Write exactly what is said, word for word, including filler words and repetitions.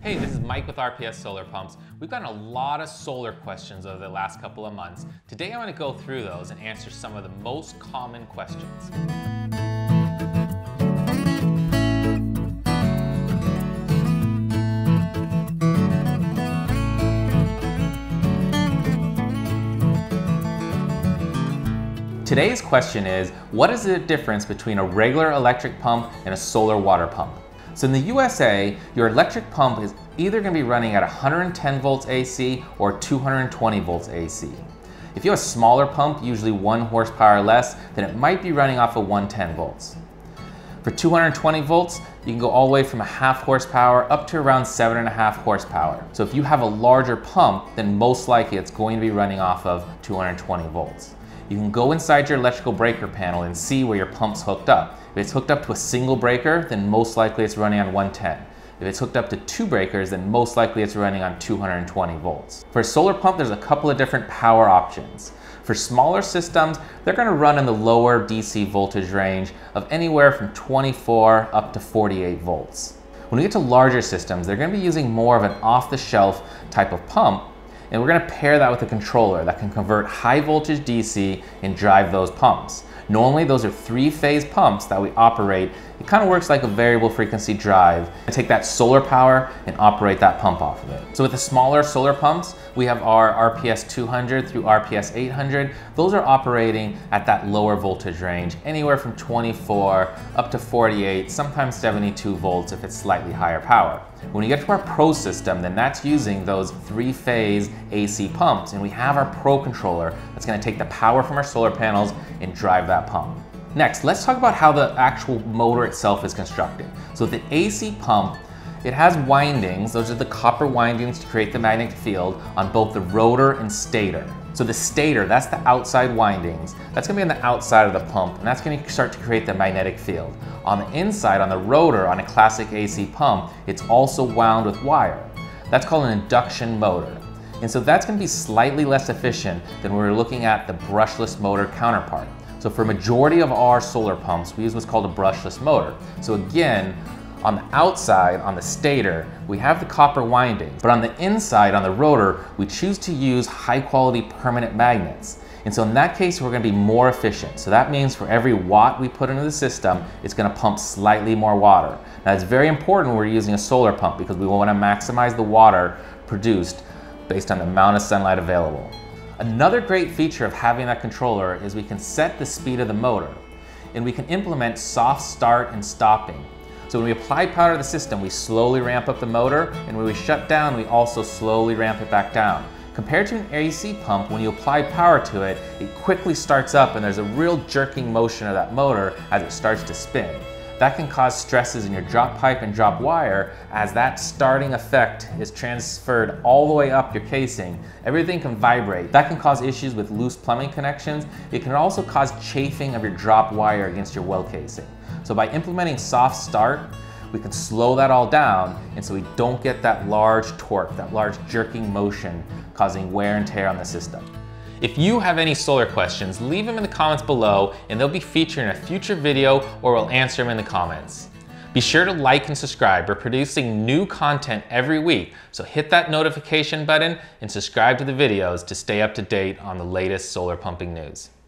Hey, this is Mike with R P S Solar Pumps. We've gotten a lot of solar questions over the last couple of months. Today I want to go through those and answer some of the most common questions. Today's question is, what is the difference between a regular electric pump and a solar water pump? So in the U S A, your electric pump is either going to be running at one hundred ten volts A C or two hundred twenty volts A C. If you have a smaller pump, usually one horsepower less, then it might be running off of one hundred ten volts. For two hundred twenty volts, you can go all the way from a half horsepower up to around seven and a half horsepower. So if you have a larger pump, then most likely it's going to be running off of two hundred twenty volts. You can go inside your electrical breaker panel and see where your pump's hooked up. If it's hooked up to a single breaker, then most likely it's running on one hundred ten. If it's hooked up to two breakers, then most likely it's running on two hundred twenty volts. For a solar pump, there's a couple of different power options. For smaller systems, they're going to run in the lower D C voltage range of anywhere from twenty-four up to forty-eight volts. When we get to larger systems, they're going to be using more of an off-the-shelf type of pump, and we're going to pair that with a controller that can convert high voltage D C and drive those pumps. Normally, those are three-phase pumps that we operate. It kind of works like a variable frequency drive. I take that solar power and operate that pump off of it. So with the smaller solar pumps, we have our R P S two hundred through R P S eight hundred. Those are operating at that lower voltage range, anywhere from twenty-four up to forty-eight, sometimes seventy-two volts if it's slightly higher power. When we get to our Pro system, then that's using those three-phase A C pumps, and we have our Pro controller that's going to take the power from our solar panels and drive that pump. Next, let's talk about how the actual motor itself is constructed. So the A C pump, it has windings. Those are the copper windings to create the magnetic field on both the rotor and stator. So the stator, that's the outside windings. That's going to be on the outside of the pump, and that's going to start to create the magnetic field. On the inside, on the rotor, on a classic A C pump, it's also wound with wire. That's called an induction motor. And so that's going to be slightly less efficient than when we're looking at the brushless motor counterpart. So for a majority of our solar pumps, we use what's called a brushless motor. So again, on the outside, on the stator, we have the copper windings, but on the inside, on the rotor, we choose to use high quality permanent magnets. And so in that case, we're gonna be more efficient. So that means for every watt we put into the system, it's gonna pump slightly more water. Now it's very important when we're using a solar pump because we wanna maximize the water produced based on the amount of sunlight available. Another great feature of having that controller is we can set the speed of the motor, and we can implement soft start and stopping. So when we apply power to the system, we slowly ramp up the motor, and when we shut down, we also slowly ramp it back down. Compared to an A C pump, when you apply power to it, it quickly starts up and there's a real jerking motion of that motor as it starts to spin. That can cause stresses in your drop pipe and drop wire as that starting effect is transferred all the way up your casing. Everything can vibrate. That can cause issues with loose plumbing connections. It can also cause chafing of your drop wire against your well casing. So by implementing soft start, we can slow that all down, and so we don't get that large torque, that large jerking motion causing wear and tear on the system. If you have any solar questions, leave them in the comments below and they'll be featured in a future video or we'll answer them in the comments. Be sure to like and subscribe. We're producing new content every week, so hit that notification button and subscribe to the videos to stay up to date on the latest solar pumping news.